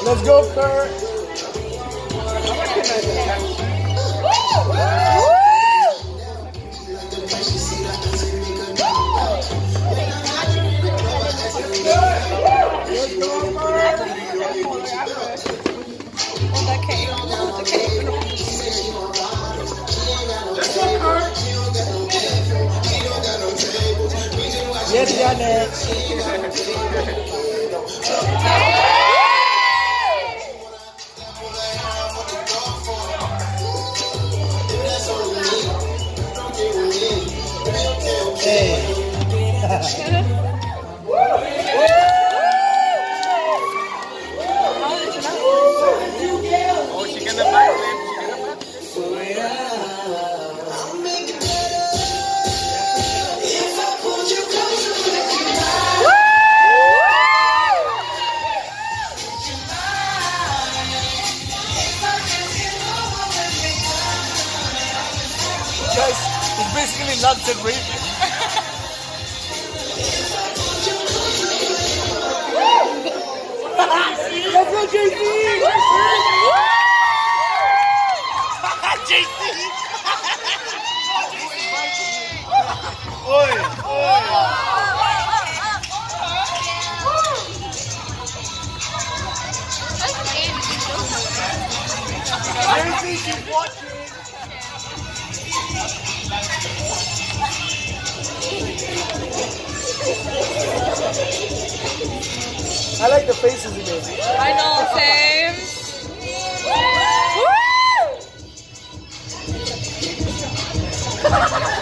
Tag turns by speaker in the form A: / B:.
A: Let's go, Kurt. Yes, Janet.
B: Oh, she gonna backflip.
A: Guys, it's basically nuts and raven. Let's go, JC! JC! Oi, oi! JC, keep watching! I like the faces in it.
C: I know, same. Woo!